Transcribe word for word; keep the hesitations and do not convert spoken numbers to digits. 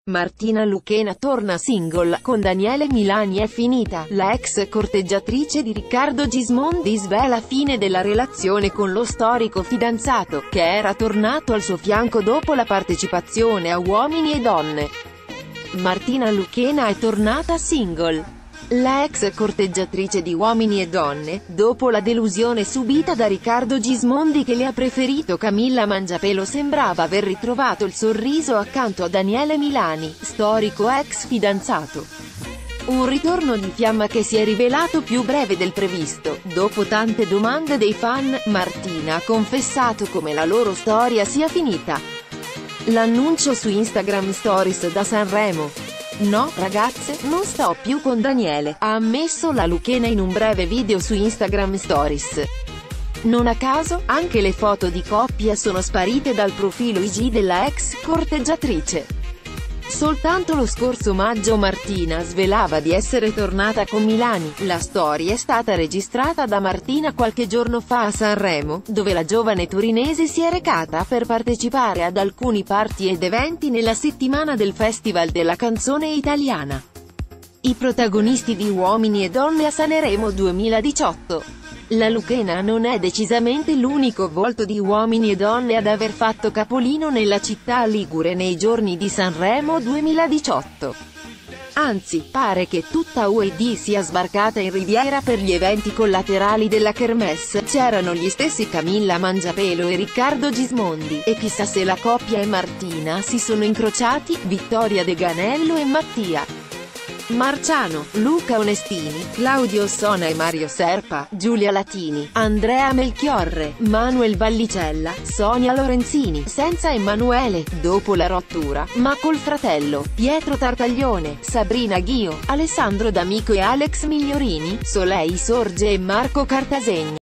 Martina Lucchena torna single, con Daniele Milani è finita, la ex corteggiatrice di Riccardo Gismondi svela fine della relazione con lo storico fidanzato, che era tornato al suo fianco dopo la partecipazione a Uomini e Donne. Martina Lucchena è tornata single. La ex corteggiatrice di Uomini e Donne, dopo la delusione subita da Riccardo Gismondi che le ha preferito Camilla Mangiapelo, sembrava aver ritrovato il sorriso accanto a Daniele Milani, storico ex fidanzato. Un ritorno di fiamma che si è rivelato più breve del previsto. Dopo tante domande dei fan, Martina ha confessato come la loro storia sia finita. L'annuncio su Instagram Stories da Sanremo. "No, ragazze, non sto più con Daniele", ha ammesso la Lucchena in un breve video su Instagram Stories. Non a caso, anche le foto di coppia sono sparite dal profilo I G della ex corteggiatrice. Soltanto lo scorso maggio Martina svelava di essere tornata con Milani. La storia è stata registrata da Martina qualche giorno fa a Sanremo, dove la giovane torinese si è recata per partecipare ad alcuni party ed eventi nella settimana del Festival della canzone italiana. I protagonisti di Uomini e Donne a Sanremo duemiladiciotto. La Lucchena non è decisamente l'unico volto di Uomini e Donne ad aver fatto capolino nella città ligure nei giorni di Sanremo duemiladiciotto. Anzi, pare che tutta U E D sia sbarcata in Riviera per gli eventi collaterali della kermesse. C'erano gli stessi Camilla Mangiapelo e Riccardo Gismondi, e chissà se la coppia e Martina si sono incrociati. Vittoria De Ganello e Mattia Marciano, Luca Onestini, Claudio Ossona e Mario Serpa, Giulia Latini, Andrea Melchiorre, Manuel Vallicella, Sonia Lorenzini, senza Emanuele, dopo la rottura, ma col fratello, Pietro Tartaglione, Sabrina Ghio, Alessandro D'Amico e Alex Migliorini, Soleil Sorge e Marco Cartasegna.